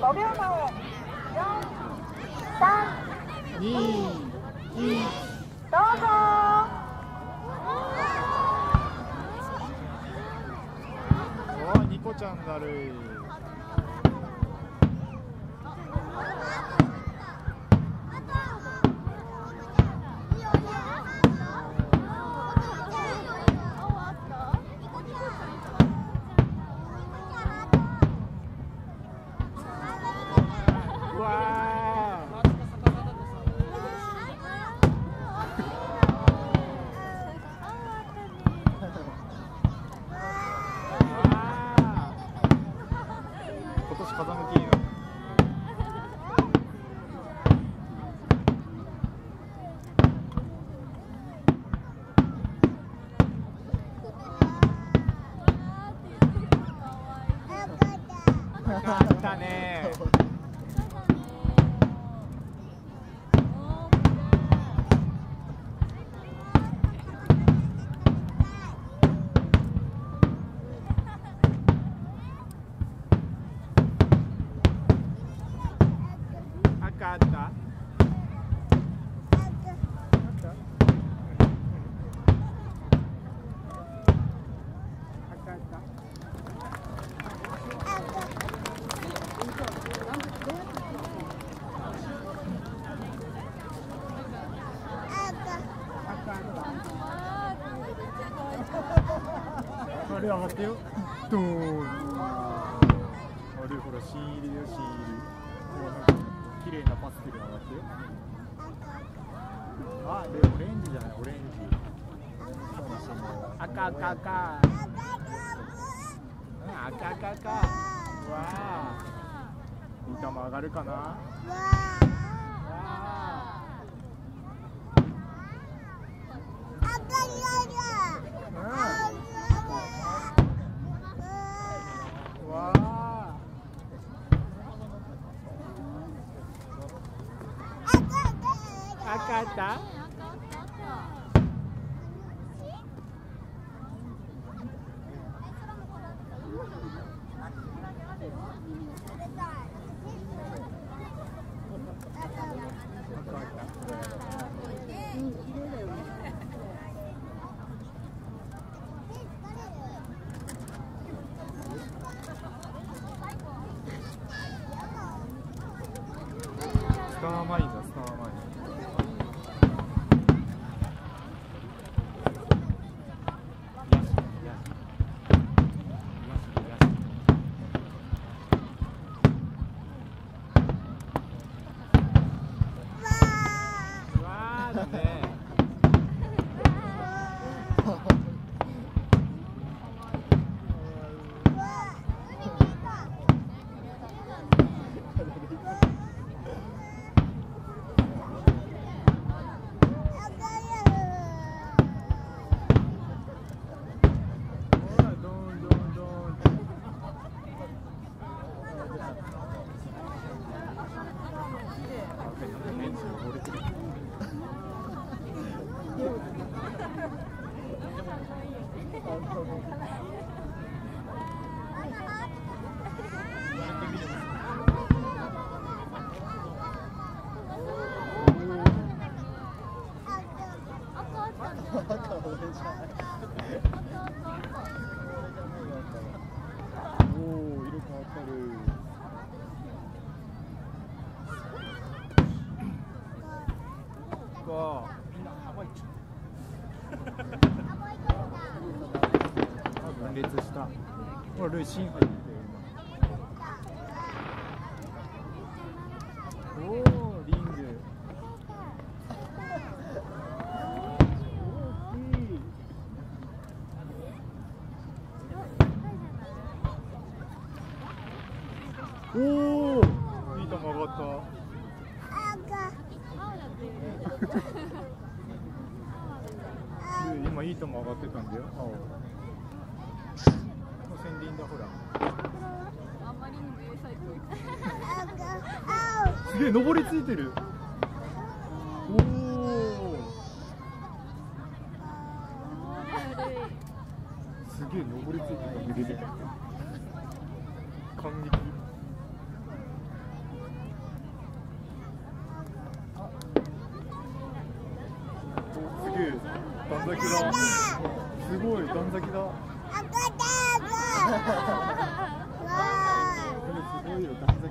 5秒前、4、3、2、1、どうぞ。 おー、ニコちゃんだるい。風向きいいよ。勝ったね。赤だ。あれ上がってよ。ドーン。あれほらシールよシール。綺麗なパステル上がってよ。あ、でオレンジじゃない、オレンジ。赤赤赤。赤赤赤。わあ。板も上がるかな。わあ。赤だ。スターマインだ、スターマイン。分裂した。ほら、ルイシン入ってる。おお、リング。大きい。おお、いい球上がった。今いい球上がってたんだよ。線輪だほら。 あんまりにもサイクすげえ登りついてる。おお。すげえ登りついてた。出てきた。感激。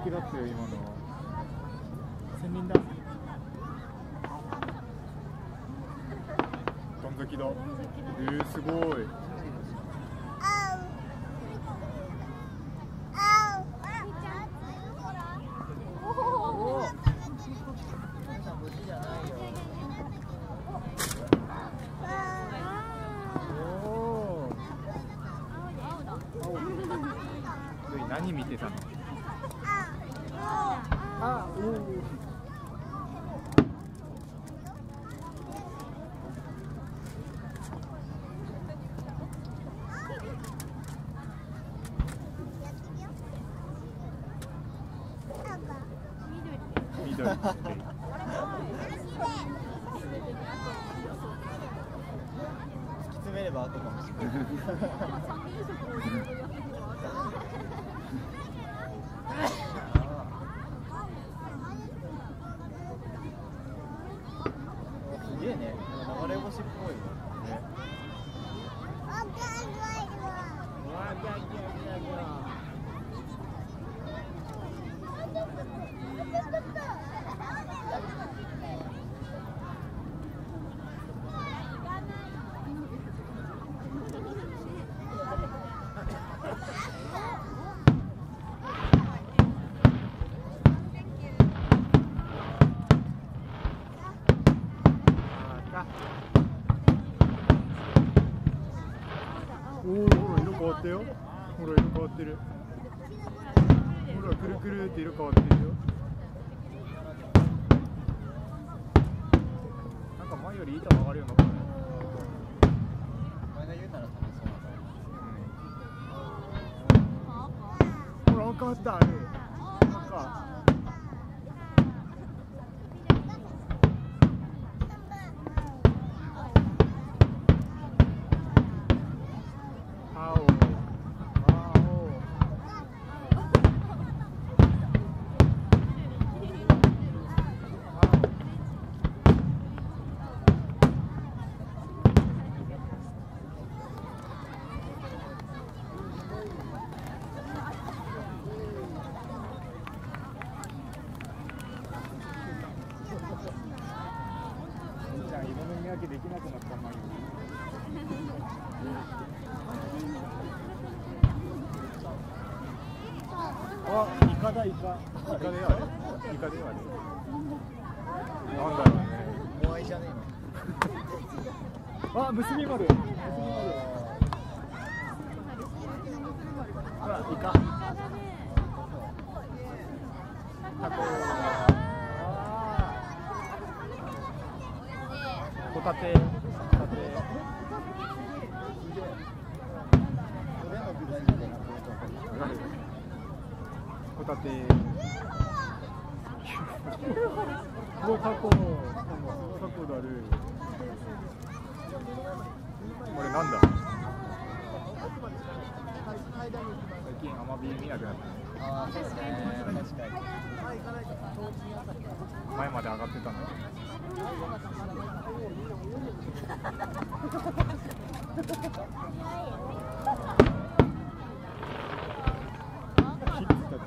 璧だったよ今の。仙人だ。どん崎だ。すごい。何見てたの？あ、おお。緑。きつめれば後かもしれない。すげえね、流れ星っぽいね。おお、ほら色変わったよ。ほら色変わってる。ほらくるくるって色変わってるよ。なんか前より板上がるような。前が言うなら楽しそうな。ほら赤あったあれ。赤。できなくなった前に。あ、イカだイカ。イカであれ。イカであれ。なんだろうね。モアイじゃねえの。あ、結び丸。ほら、イカ。タコ。ホタテ、ホタテ。ホタテ。もうタコ、タコだる。これなんだ。最近アマビ見なくなった。ああ、そうですね。確かに。前まで上がってたんだけど。キッズたち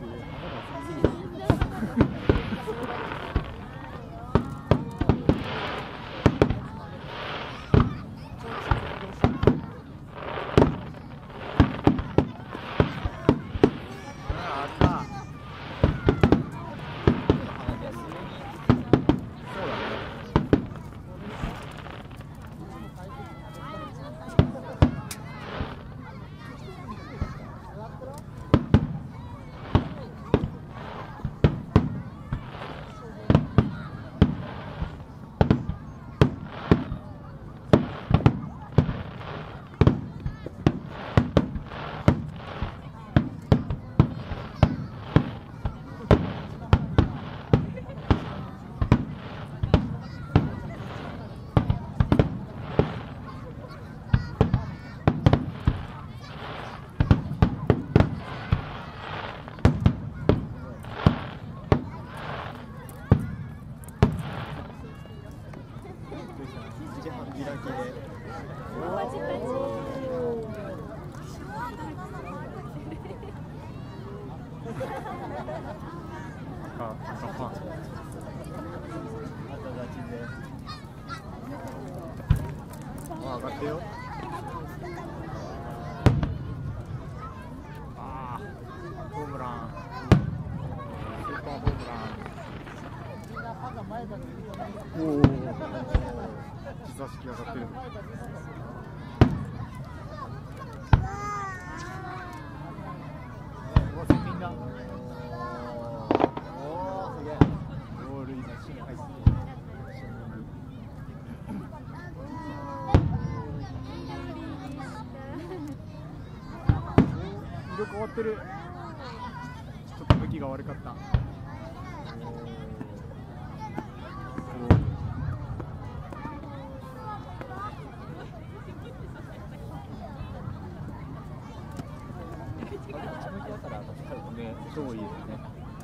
上がってよ。ああ、ホームラン。スーパーホームラン。おお。膝式上がってる。みんな。おお、すげえ。ゴールインのシーン入ってる。色変わってる。ちょっと向きが悪かった。ね、超いいですね。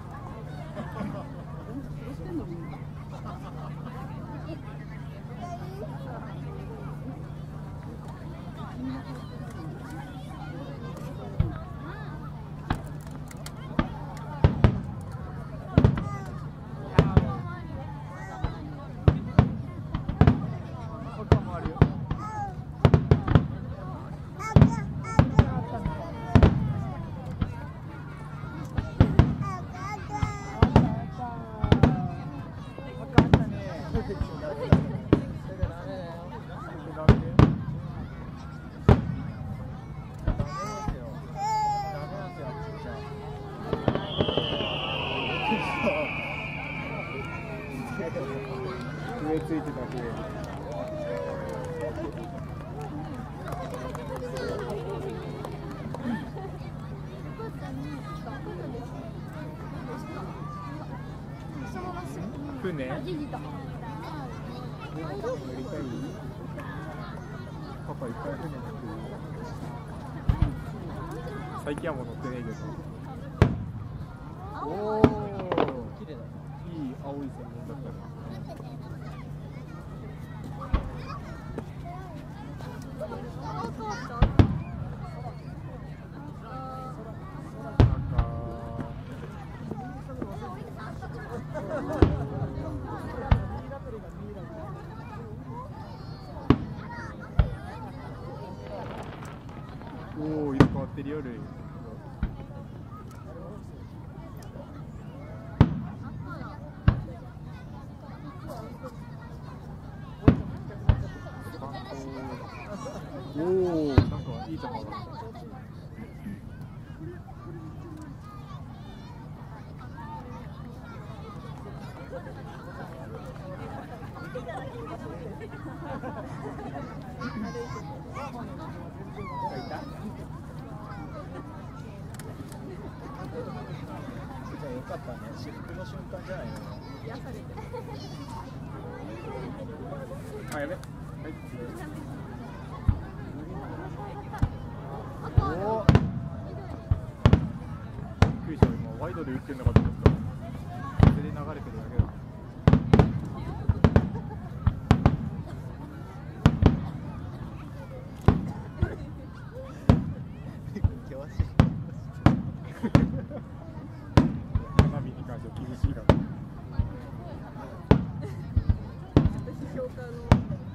上ついてたけ。船？乗りたい？パパいっぱい船乗ってる。最近はもう乗ってねえけど。おお、綺麗だ。いい青い線だったな。おお、色変わってるよ。おお、なんかいいとこが。よかったね。至福の瞬間じゃないの。癒されてる。あ、やべ。はい。おお。びっくりした。今ワイドで打ってるのかと思った。風で流れてるだけだ。花火に関しては厳しいから。 評価の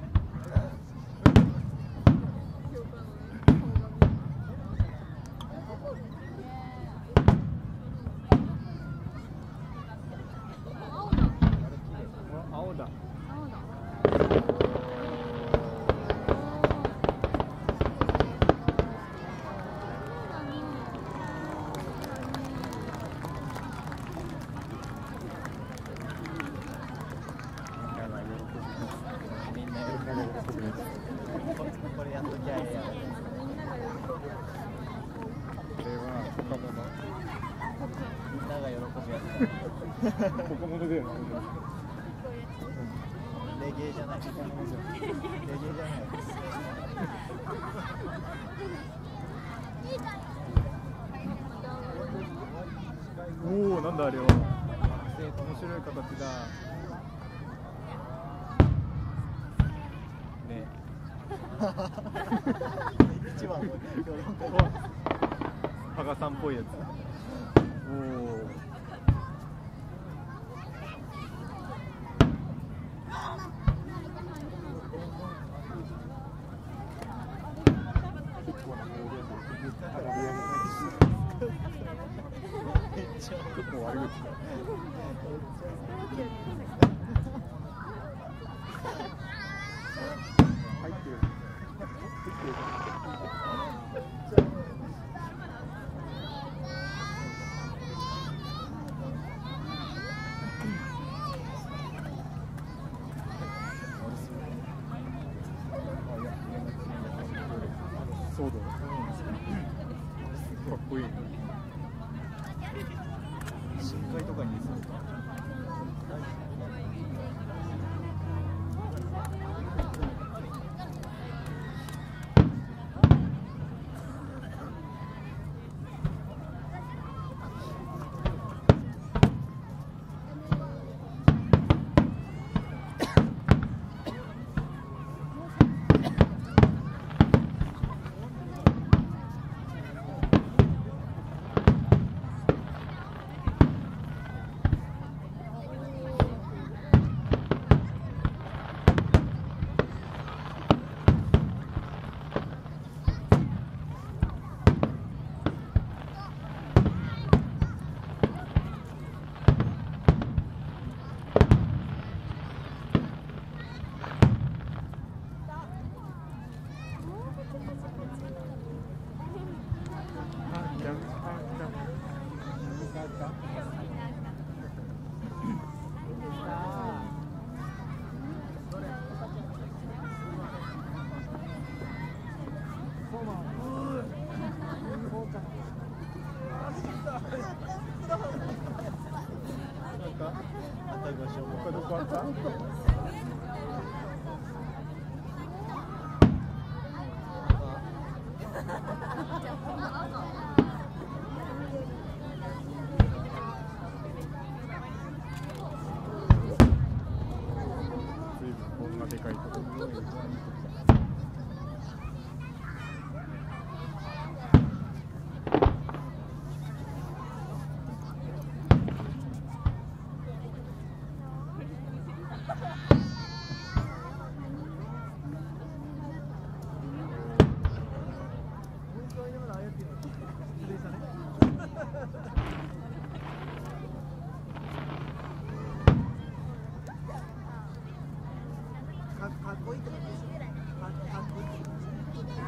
青だ。これやっときゃええやん。これは他物。みんなが喜ぶやつだ。他物だよね。レゲエじゃない。レゲエじゃない。おお、なんだあれは。面白い形だ。ね。一番羽賀さんっぽいやつ。おお。 もう悪口だ。入ってる。そうだ。かっこいい。 深海とかにいそう。どこあった？こんなでかいとこ。 かっこいいってことでしょ。かっこいいってことでし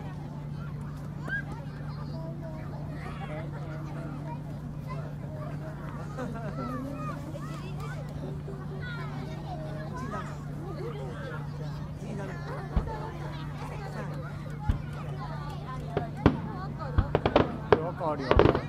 ょ。わかるよ。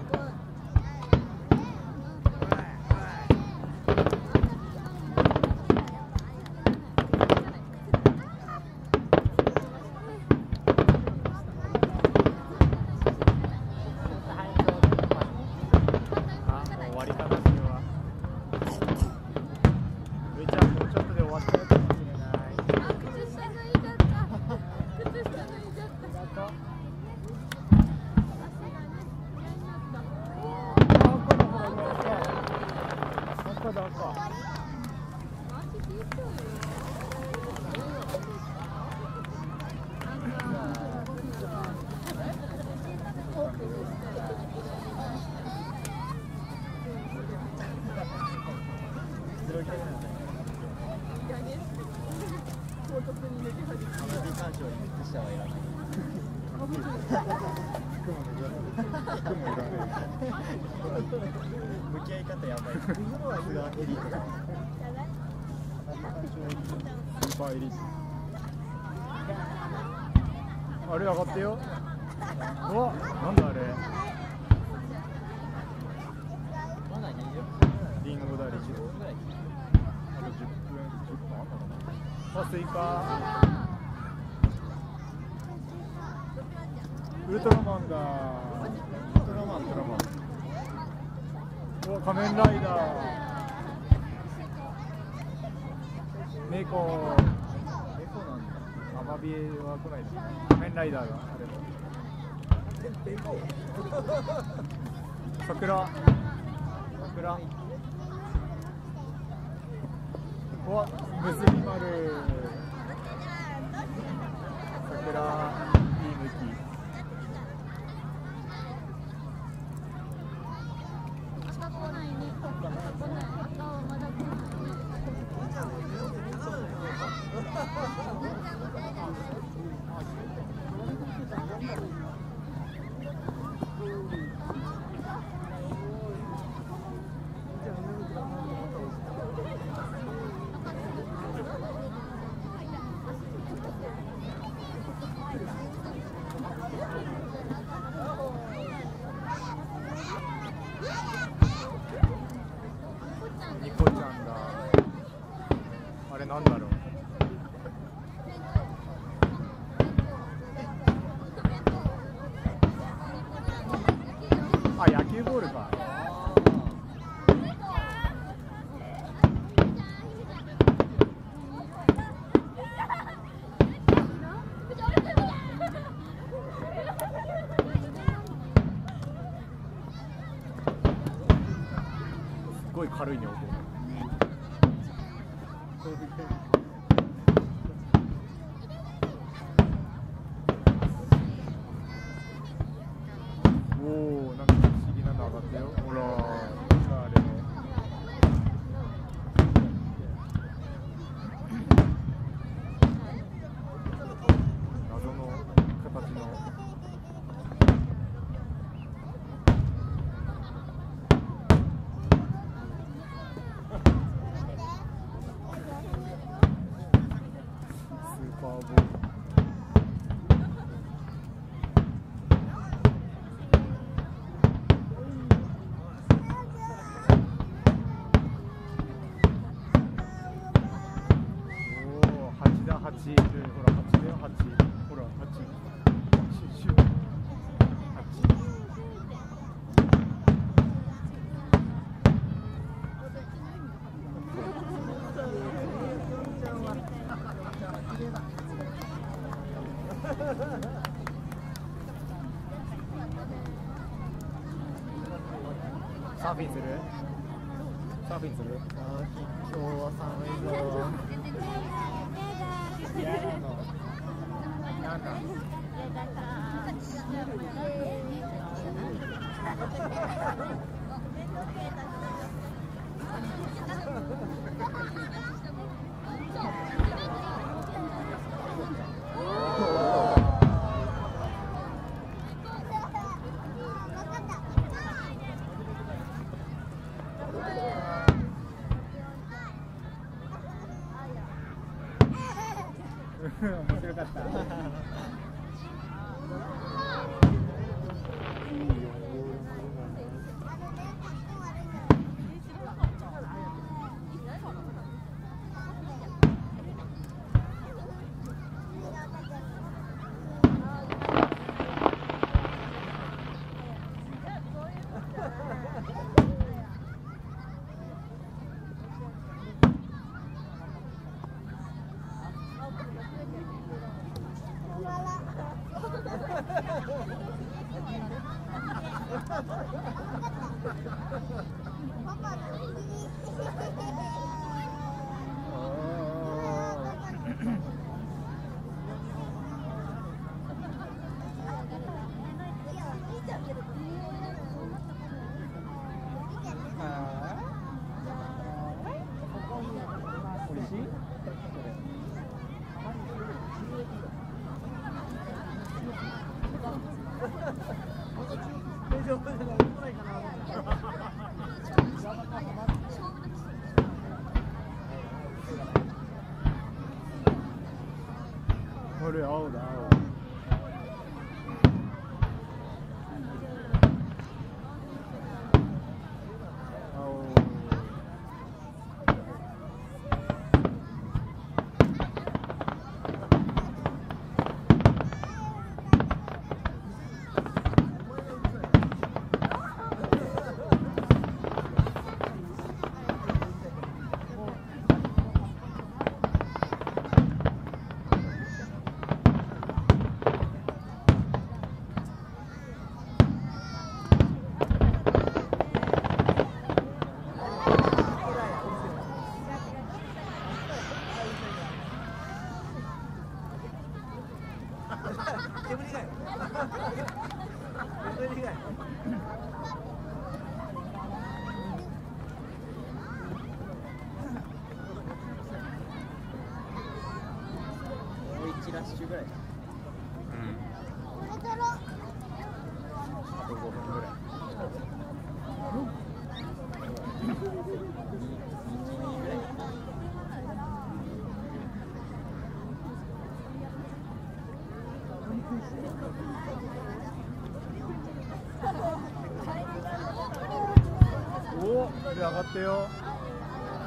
向き合い方やばい。さすがエリートだ。 スーパーエリート。あれ上がってよ。うわ、なんだあれ。リンゴだリンゴ。あと10分あんのかな。あ、スイカ。ウルトラマンだ。ウルトラマン。お、仮面ライダー。猫。 なんだ。 アマビエは来ないです。仮面ライダーがあれも。桜。お、結び丸。桜、いい向き。 近くない。 ちゃんだ。あれなんだろう。あ、野球ボールか。すごい軽いね、音。おお、なんか不思議なの上がったよ。ほら、あれ。謎の形の。スーパーボール。8だ、8。ほら、8だよ、8。ほら、8。シュッ。8。サーフィンする？サーフィンする？今日は寒いぞ。嫌なの。なんだ。面白かった。これ青だ、青。1ラッシュぐらい。あと5分ぐらい。おお、で上がってよ。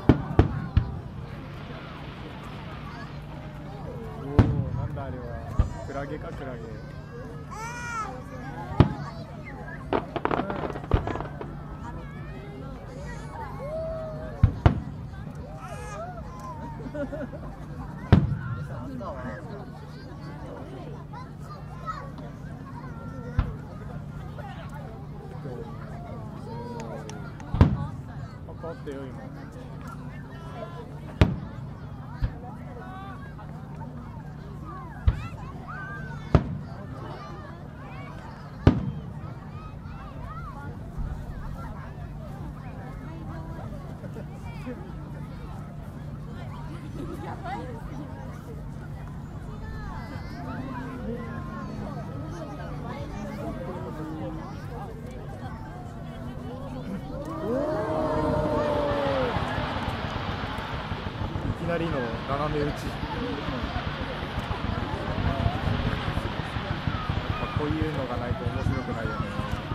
クラゲかクラゲ。パパってよ今。いきなりの斜め打ち。こういうのがないと面白くないよね。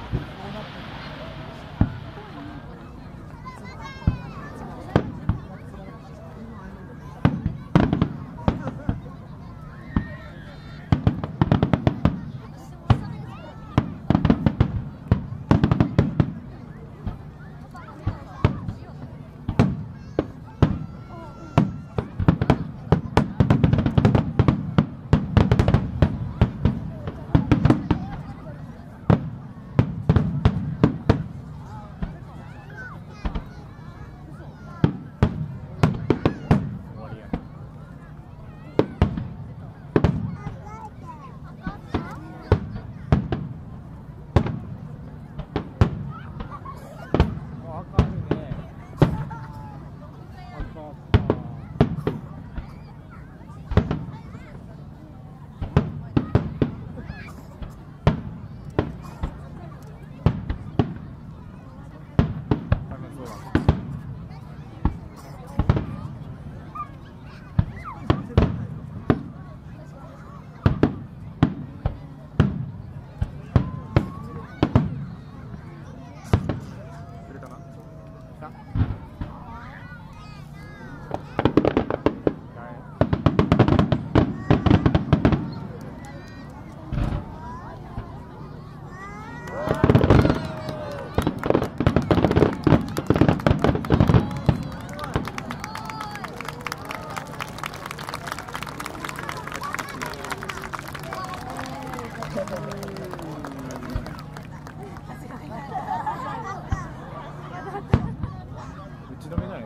打ち止めない。